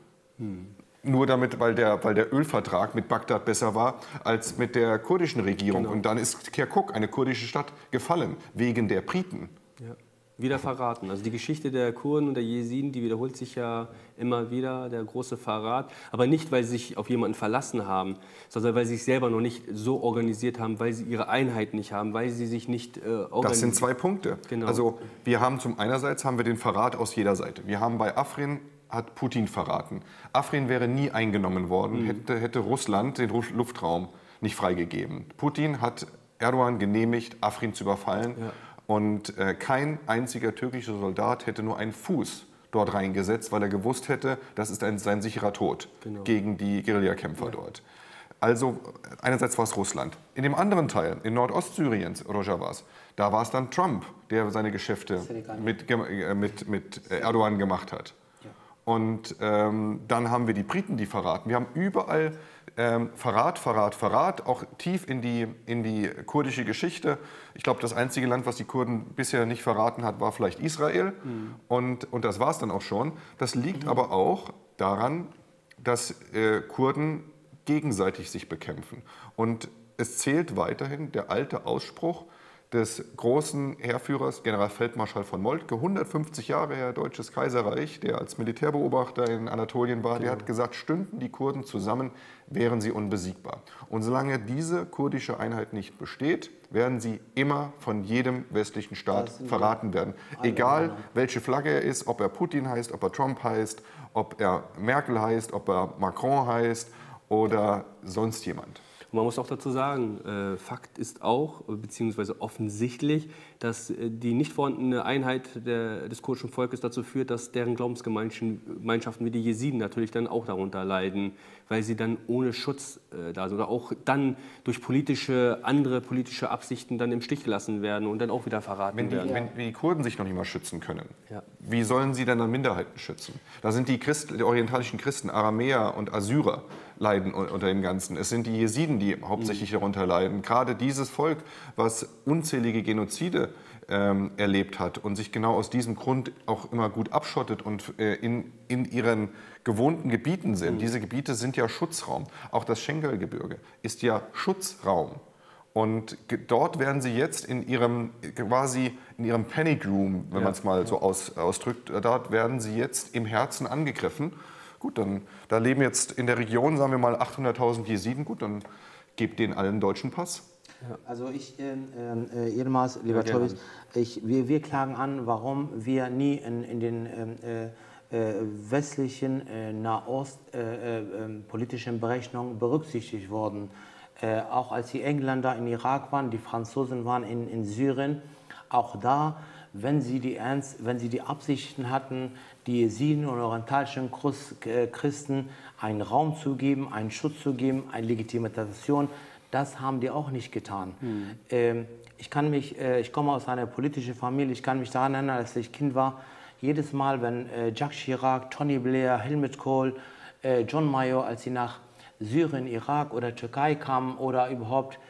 Nur damit, weil der Ölvertrag mit Bagdad besser war als mit der kurdischen Regierung. Genau. Und dann ist Kirkuk, eine kurdische Stadt, gefallen, wegen der Briten. Ja. Wieder verraten. Also die Geschichte der Kurden und der Jesiden, die wiederholt sich ja immer wieder, der große Verrat. Aber nicht, weil sie sich auf jemanden verlassen haben, sondern weil sie sich selber noch nicht so organisiert haben, weil sie ihre Einheit nicht haben, weil sie sich nicht organisieren. Das sind zwei Punkte. Genau. Also wir haben einerseits haben wir den Verrat aus jeder Seite. Wir haben bei Afrin hat Putin verraten. Afrin wäre nie eingenommen worden, hätte Russland den Luftraum nicht freigegeben. Putin hat Erdogan genehmigt, Afrin zu überfallen. Ja. Und kein einziger türkischer Soldat hätte nur einen Fuß dort reingesetzt, weil er gewusst hätte, das ist sein sicherer Tod gegen die Guerillakämpfer dort. Also einerseits war es Russland. In dem anderen Teil, in Nordostsyriens, Rojavas, da war es dann Trump, der seine Geschäfte mit Erdogan gemacht hat. Ja. Und dann haben wir die Briten, die verraten. Wir haben überall Verrat, auch tief in die kurdische Geschichte. Ich glaube, das einzige Land, was die Kurden bisher nicht verraten hat, war vielleicht Israel. Und das war es dann auch schon. Das liegt aber auch daran, dass Kurden gegenseitig sich bekämpfen. Und es zählt weiterhin der alte Ausspruch des großen Heerführers, Generalfeldmarschall von Moltke, 150 Jahre her, Deutsches Kaiserreich, der als Militärbeobachter in Anatolien war, der hat gesagt, stünden die Kurden zusammen, wären sie unbesiegbar. Und solange diese kurdische Einheit nicht besteht, werden sie immer von jedem westlichen Staat verraten werden. Egal, welche Flagge er ist, ob er Putin heißt, ob er Trump heißt, ob er Merkel heißt, ob er Macron heißt oder sonst jemand. Und man muss auch dazu sagen, Fakt ist auch, beziehungsweise offensichtlich, dass die nicht vorhandene Einheit des kurdischen Volkes dazu führt, dass deren Glaubensgemeinschaften wie die Jesiden natürlich dann auch darunter leiden, weil sie dann ohne Schutz da sind oder auch dann durch andere politische Absichten dann im Stich gelassen werden und dann auch wieder verraten werden. Wenn die Kurden sich noch nicht mal schützen können, wie sollen sie dann Minderheiten schützen? Da sind die orientalischen Christen, Aramäer und Assyrer, leiden unter dem Ganzen. Es sind die Jesiden, die hauptsächlich darunter leiden. Gerade dieses Volk, was unzählige Genozide erlebt hat und sich genau aus diesem Grund auch immer gut abschottet und in ihren gewohnten Gebieten sind. Diese Gebiete sind ja Schutzraum. Auch das Schengal-Gebirge ist ja Schutzraum. Und dort werden sie jetzt in ihrem Panic Room, wenn man es mal so ausdrückt, dort werden sie jetzt im Herzen angegriffen. Gut, da leben jetzt in der Region, sagen wir mal, 800.000 Jesiden. Gut, dann gebt denen allen einen deutschen Pass. Ja. Also Yilmaz, lieber Tobias, wir klagen an, warum wir nie in den westlichen Nahost-politischen Berechnungen berücksichtigt wurden. Auch als die Engländer in Irak waren, die Franzosen waren in Syrien, auch da, wenn sie die Absichten hatten, die Jesiden und orientalischen Christen einen Raum zu geben, einen Schutz zu geben, eine Legitimation, das haben die auch nicht getan. Ich komme aus einer politischen Familie, ich kann mich daran erinnern, als ich Kind war, jedes Mal, wenn Jacques Chirac, Tony Blair, Helmut Kohl John Major, als sie nach Syrien, Irak oder Türkei kamen oder überhaupt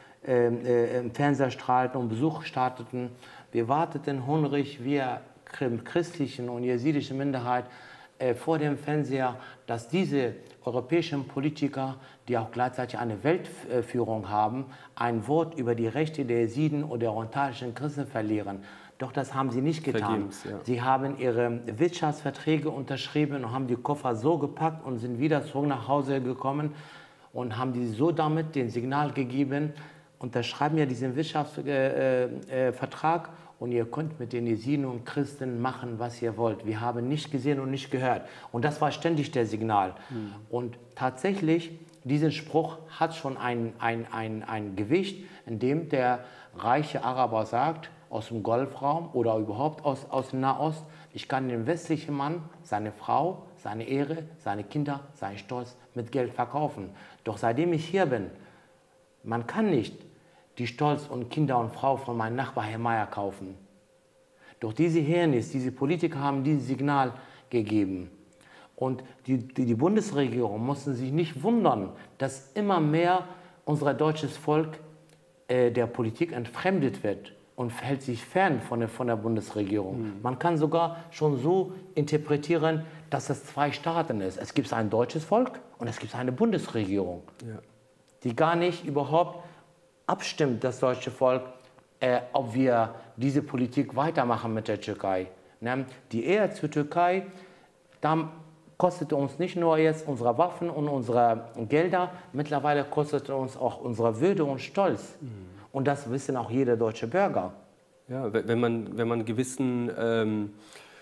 im Fernseher strahlten und Besuch starteten. Wir warteten hungrig, wir christlichen und jesidische Minderheit, vor dem Fernseher, dass diese europäischen Politiker, die auch gleichzeitig eine Weltführung haben, ein Wort über die Rechte der Jesiden oder der orientalischen Christen verlieren. Doch das haben sie nicht getan. Ja. Sie haben ihre Wirtschaftsverträge unterschrieben und haben die Koffer so gepackt und sind wieder zurück nach Hause gekommen und haben die so damit den Signal gegeben, unterschreiben ja diesen Wirtschaftsvertrag und ihr könnt mit den Jesiden und Christen machen, was ihr wollt. Wir haben nicht gesehen und nicht gehört. Und das war ständig der Signal. Und tatsächlich, dieser Spruch hat schon ein Gewicht, in dem der reiche Araber sagt, aus dem Golfraum oder überhaupt aus dem Nahost, ich kann den westlichen Mann, seine Frau, seine Ehre, seine Kinder, seinen Stolz mit Geld verkaufen. Doch seitdem ich hier bin, man kann nicht die Stolz und Kinder und Frau von meinem Nachbar Herr Mayer kaufen. Doch diese Hirnis, diese Politiker haben dieses Signal gegeben. Und die Bundesregierung mussten sich nicht wundern, dass immer mehr unser deutsches Volk der Politik entfremdet wird und hält sich fern von der Bundesregierung. Man kann sogar schon so interpretieren, dass es zwei Staaten ist. Es gibt ein deutsches Volk und es gibt eine Bundesregierung, die gar nicht überhaupt abstimmt, das deutsche Volk, ob wir diese Politik weitermachen mit der Türkei. Die Ehe zur Türkei, da kostet uns nicht nur jetzt unsere Waffen und unsere Gelder, mittlerweile kostet uns auch unsere Würde und Stolz. Und das wissen auch jeder deutsche Bürger. Ja, wenn man gewissen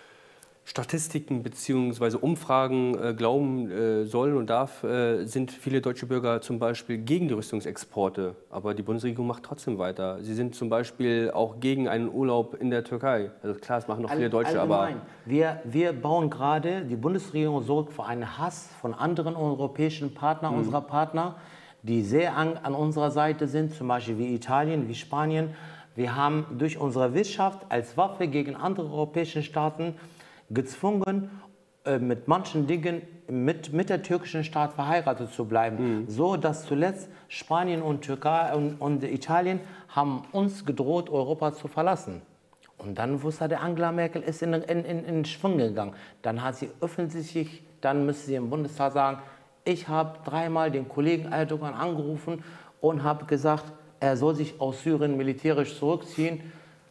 Statistiken bzw. Umfragen glauben soll und darf, sind viele deutsche Bürger zum Beispiel gegen die Rüstungsexporte. Aber die Bundesregierung macht trotzdem weiter. Sie sind zum Beispiel auch gegen einen Urlaub in der Türkei. Also klar, das machen noch viele Deutsche, allgemein. aber... Wir bauen gerade, die Bundesregierung sorgt für einen Hass von anderen europäischen Partnern, unserer Partner, die sehr an unserer Seite sind, zum Beispiel wie Italien, wie Spanien. Wir haben durch unsere Wirtschaft als Waffe gegen andere europäische Staaten gezwungen, mit manchen Dingen mit der türkischen Staat verheiratet zu bleiben. So, dass zuletzt Spanien und Türkei und Italien haben uns gedroht, Europa zu verlassen. Und dann wusste der Angela Merkel, ist in Schwung gegangen. Dann hat sie öffentlich, dann müsste sie im Bundestag sagen, ich habe dreimal den Kollegen Erdogan angerufen und habe gesagt, er soll sich aus Syrien militärisch zurückziehen.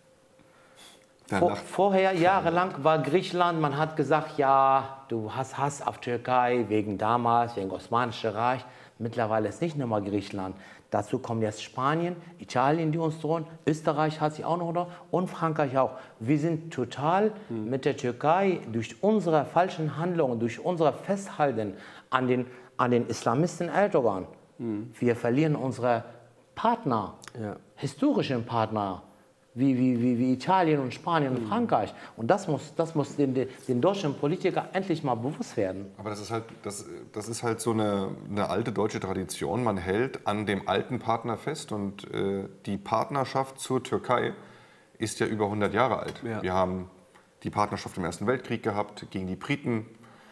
Vorher, jahrelang, war Griechenland, man hat gesagt, ja, du hast Hass auf Türkei wegen damals, wegen Osmanischen Reich. Mittlerweile ist nicht nur mal Griechenland. Dazu kommen jetzt Spanien, Italien, die uns drohen, Österreich hat sich auch noch da und Frankreich auch. Wir sind total mit der Türkei durch unsere falschen Handlungen, durch unser Festhalten an den Islamisten Erdogan. Wir verlieren unsere Partner, historischen Partner, wie Italien und Spanien und Frankreich. Und das muss den deutschen Politikern endlich mal bewusst werden. Aber das ist halt so eine alte deutsche Tradition. Man hält an dem alten Partner fest und die Partnerschaft zur Türkei ist ja über 100 Jahre alt. Ja. Wir haben die Partnerschaft im Ersten Weltkrieg gehabt gegen die Briten.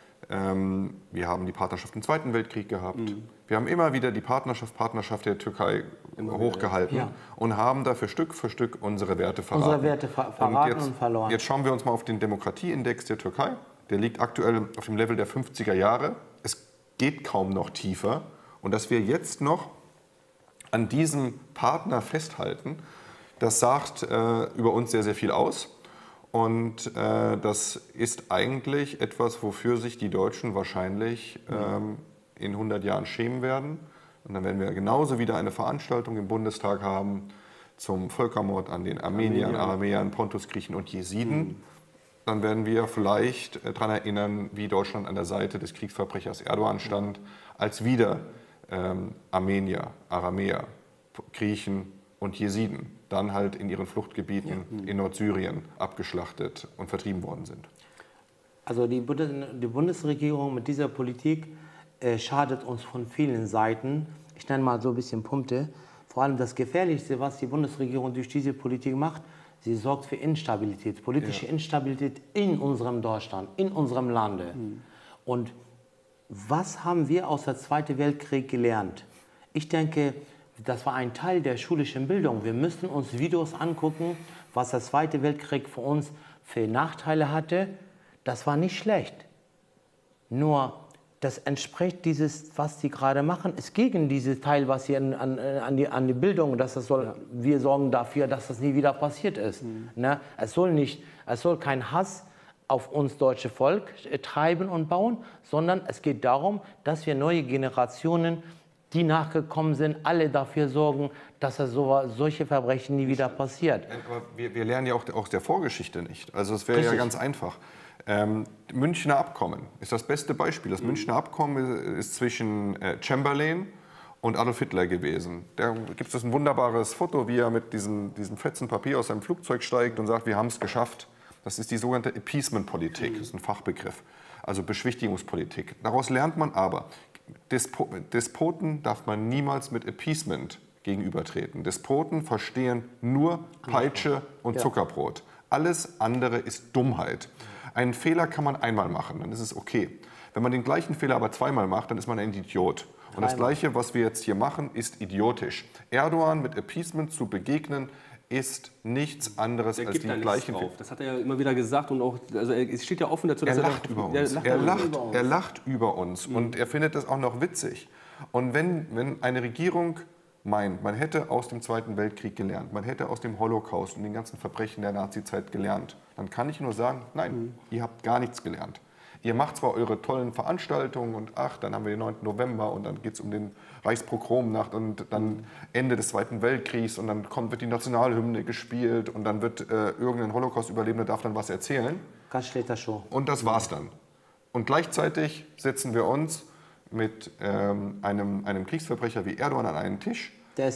Wir haben die Partnerschaft im Zweiten Weltkrieg gehabt. Wir haben immer wieder die Partnerschaft der Türkei hochgehalten und haben dafür Stück für Stück unsere Werte verraten. Unsere Werte verraten und verloren. Jetzt schauen wir uns mal auf den Demokratieindex der Türkei. Der liegt aktuell auf dem Level der 50er Jahre. Es geht kaum noch tiefer. Und dass wir jetzt noch an diesem Partner festhalten, das sagt über uns sehr, sehr viel aus. Und das ist eigentlich etwas, wofür sich die Deutschen wahrscheinlich in 100 Jahren schämen werden. Und dann werden wir genauso wieder eine Veranstaltung im Bundestag haben zum Völkermord an den Armeniern, Aramäern, Pontusgriechen und Jesiden. Dann werden wir vielleicht daran erinnern, wie Deutschland an der Seite des Kriegsverbrechers Erdogan stand, als wieder Armenier, Aramäer, Griechen und Jesiden dann halt in ihren Fluchtgebieten in Nordsyrien abgeschlachtet und vertrieben worden sind. Also die Bundesregierung mit dieser Politik schadet uns von vielen Seiten. Ich nenne mal so ein bisschen Punkte. Vor allem das Gefährlichste, was die Bundesregierung durch diese Politik macht, sie sorgt für Instabilität, politische Instabilität in unserem Deutschland, in unserem Lande. Und was haben wir aus dem Zweiten Weltkrieg gelernt? Ich denke, das war ein Teil der schulischen Bildung. Wir müssen uns Videos angucken, was der Zweite Weltkrieg für uns für Nachteile hatte. Das war nicht schlecht. Nur, das entspricht dieses, was sie gerade machen, ist gegen dieses Teil, was sie an die Bildung, dass das soll, wir sorgen dafür, dass das nie wieder passiert ist. Ne? Es soll kein Hass auf uns deutsche Volk treiben und bauen, sondern es geht darum, dass wir neue Generationen, die nachgekommen sind, alle dafür sorgen, dass solche Verbrechen nie wieder passiert. Aber wir lernen ja auch aus der Vorgeschichte nicht. Also es wäre ja ganz einfach. Münchner Abkommen ist das beste Beispiel. Das Münchner Abkommen ist zwischen Chamberlain und Adolf Hitler gewesen. Da gibt es ein wunderbares Foto, wie er mit diesem Fetzen Papier aus seinem Flugzeug steigt und sagt, wir haben es geschafft. Das ist die sogenannte Appeasement-Politik, das ist ein Fachbegriff, also Beschwichtigungspolitik. Daraus lernt man aber, Despoten darf man niemals mit Appeasement gegenübertreten. Despoten verstehen nur Peitsche und Zuckerbrot. Alles andere ist Dummheit. Einen Fehler kann man einmal machen, dann ist es okay. Wenn man den gleichen Fehler aber zweimal macht, dann ist man ein Idiot. Und das Gleiche, was wir jetzt hier machen, ist idiotisch. Erdogan mit Appeasement zu begegnen, ist nichts anderes als die gleichen. Das hat er ja immer wieder gesagt und auch, also es steht ja offen dazu, dass er lacht über uns. Er lacht über uns und er findet das auch noch witzig. Und wenn eine Regierung meint, man hätte aus dem Zweiten Weltkrieg gelernt, man hätte aus dem Holocaust und den ganzen Verbrechen der Nazizeit gelernt, dann kann ich nur sagen, nein, ihr habt gar nichts gelernt. Ihr macht zwar eure tollen Veranstaltungen und dann haben wir den 9. November und dann geht es um den Reichspogromnacht und dann Ende des Zweiten Weltkriegs und dann wird die Nationalhymne gespielt und dann wird irgendein Holocaust-Überlebender darf dann was erzählen. Ganz schlechter Show. Und das war's dann. Und gleichzeitig setzen wir uns mit einem Kriegsverbrecher wie Erdogan an einen Tisch,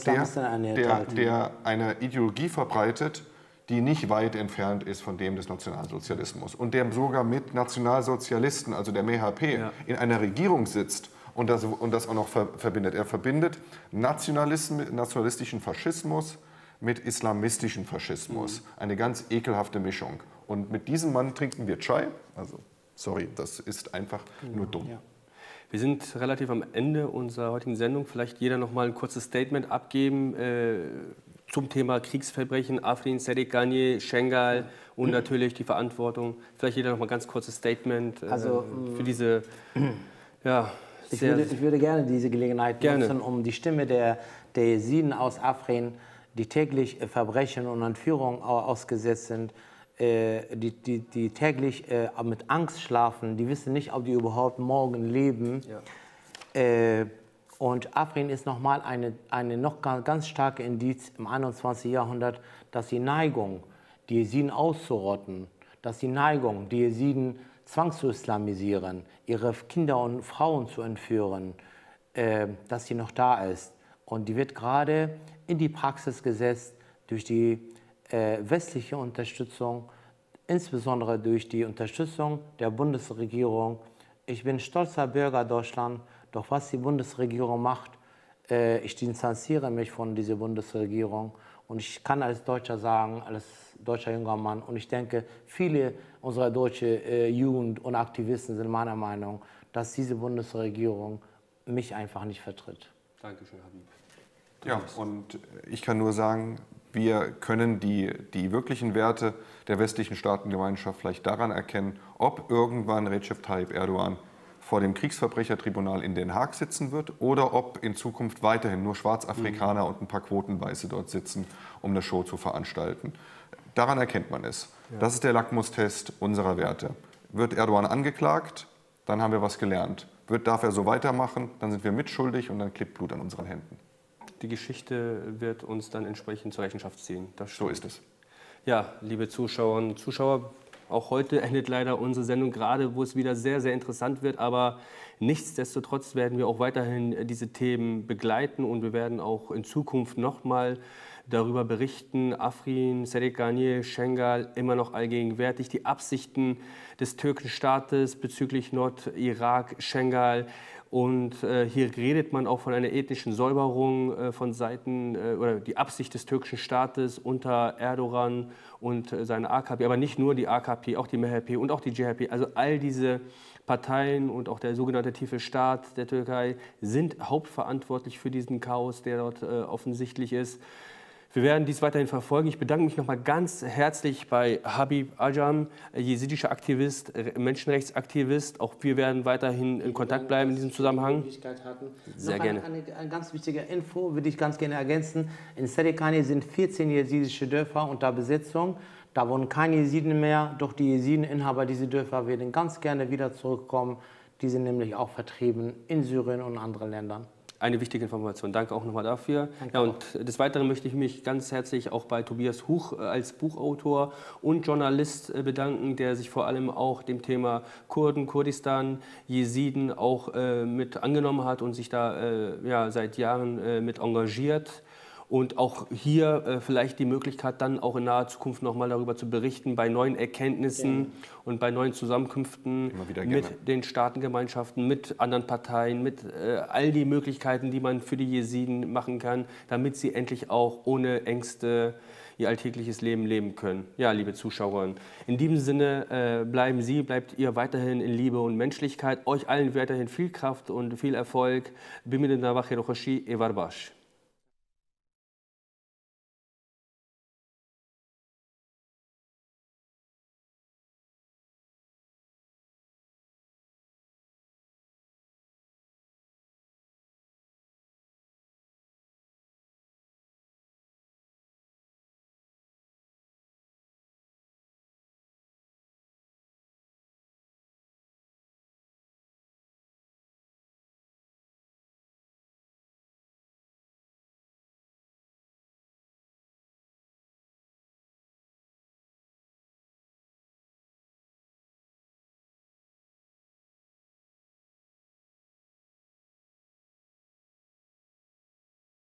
der eine Ideologie verbreitet, die nicht weit entfernt ist von dem des Nationalsozialismus und der sogar mit Nationalsozialisten, also der MHP, in einer Regierung sitzt und das auch noch verbindet. Er verbindet nationalistischen Faschismus mit islamistischem Faschismus. Eine ganz ekelhafte Mischung. Und mit diesem Mann trinken wir Chai. Also, sorry, das ist einfach nur dumm. Ja. Wir sind relativ am Ende unserer heutigen Sendung. Vielleicht jeder noch mal ein kurzes Statement abgeben zum Thema Kriegsverbrechen, Afrin, Sadiq Ghani, Schengal und natürlich die Verantwortung. Vielleicht jeder noch mal ganz kurzes Statement für diese, Ich würde gerne diese Gelegenheit nutzen, um die Stimme der Jesiden aus Afrin, die täglich Verbrechen und Entführungen ausgesetzt sind, die täglich mit Angst schlafen, die wissen nicht, ob die überhaupt morgen leben. Ja. Und Afrin ist nochmal eine noch ganz starke Indiz im 21. Jahrhundert, dass die Neigung, die Jesiden auszurotten, dass die Neigung, die Jesiden zwangszuislamisieren, ihre Kinder und Frauen zu entführen, dass sie noch da ist. Und die wird gerade in die Praxis gesetzt durch die westliche Unterstützung, insbesondere durch die Unterstützung der Bundesregierung. Ich bin stolzer Bürger Deutschlands, doch was die Bundesregierung macht, ich distanziere mich von dieser Bundesregierung. Und ich kann als Deutscher sagen, als deutscher junger Mann, und ich denke, viele unserer deutschen Jugend und Aktivisten sind meiner Meinung, dass diese Bundesregierung mich einfach nicht vertritt. Dankeschön, Habib. Ja, und ich kann nur sagen, wir können die wirklichen Werte der westlichen Staatengemeinschaft vielleicht daran erkennen, ob irgendwann Recep Tayyip Erdogan vor dem Kriegsverbrechertribunal in Den Haag sitzen wird oder ob in Zukunft weiterhin nur Schwarzafrikaner und ein paar Quotenweiße dort sitzen, um eine Show zu veranstalten. Daran erkennt man es. Ja. Das ist der Lackmustest unserer Werte. Wird Erdogan angeklagt, dann haben wir was gelernt. Darf er so weitermachen, dann sind wir mitschuldig und dann klebt Blut an unseren Händen. Die Geschichte wird uns dann entsprechend zur Rechenschaft ziehen. So ist es. Ja, liebe Zuschauerinnen und Zuschauer, auch heute endet leider unsere Sendung, gerade wo es wieder sehr, sehr interessant wird. Aber nichtsdestotrotz werden wir auch weiterhin diese Themen begleiten und wir werden auch in Zukunft nochmal darüber berichten. Afrin, Sadiq Ghani, Schengal immer noch allgegenwärtig. Die Absichten des türkischen Staates bezüglich Nordirak, Schengal Und hier redet man auch von einer ethnischen Säuberung von Seiten oder die Absicht des türkischen Staates unter Erdogan und seine AKP, aber nicht nur die AKP, auch die MHP und auch die CHP. Also all diese Parteien und auch der sogenannte tiefe Staat der Türkei sind hauptverantwortlich für diesen Chaos, der dort offensichtlich ist. Wir werden dies weiterhin verfolgen. Ich bedanke mich nochmal ganz herzlich bei Habib Ajam, jesidischer Aktivist, Menschenrechtsaktivist. Auch wir werden weiterhin in Kontakt bleiben in diesem Zusammenhang. Sehr gerne. Eine ganz wichtige Info würde ich ganz gerne ergänzen. In Serikani sind 14 jesidische Dörfer unter Besetzung. Da wohnen keine Jesiden mehr, doch die Jesiden-Inhaber dieser Dörfer werden ganz gerne wieder zurückkommen. Die sind nämlich auch vertrieben in Syrien und anderen Ländern. Eine wichtige Information. Danke auch nochmal dafür. Ja, und des Weiteren möchte ich mich ganz herzlich auch bei Tobias Huch als Buchautor und Journalist bedanken, der sich vor allem auch dem Thema Kurden, Kurdistan, Jesiden auch mit angenommen hat und sich da ja, seit Jahren mit engagiert. Und auch hier vielleicht die Möglichkeit, dann auch in naher Zukunft nochmal darüber zu berichten, bei neuen Erkenntnissen und bei neuen Zusammenkünften mit den Staatengemeinschaften, mit anderen Parteien, mit all die Möglichkeiten, die man für die Jesiden machen kann, damit sie endlich auch ohne Ängste ihr alltägliches Leben leben können. Ja, liebe Zuschauer, in diesem Sinne bleibt ihr weiterhin in Liebe und Menschlichkeit. Euch allen weiterhin viel Kraft und viel Erfolg. Bimine Navache Rochashi Evarbash.